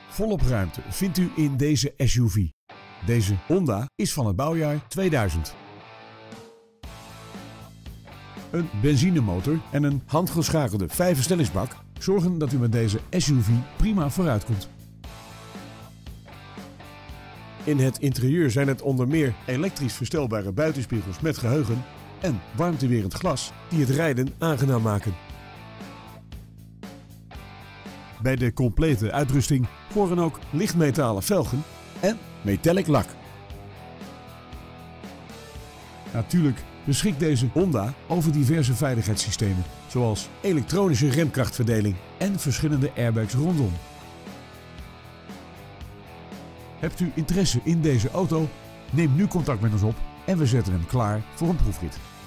Volop ruimte vindt u in deze SUV. Deze Honda is van het bouwjaar 2000. Een benzinemotor en een handgeschakelde 5-versnellingsbak zorgen dat u met deze SUV prima vooruit komt. In het interieur zijn het onder meer elektrisch verstelbare buitenspiegels met geheugen en warmtewerend glas die het rijden aangenaam maken. Bij de complete uitrusting horen ook lichtmetalen velgen en metallic lak. Natuurlijk beschikt deze Honda over diverse veiligheidssystemen, zoals elektronische remkrachtverdeling en verschillende airbags rondom. Hebt u interesse in deze auto? Neem nu contact met ons op en we zetten hem klaar voor een proefrit.